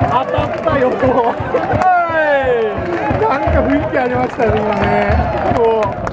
当たったよ。なんか雰囲気ありましたね、今ね。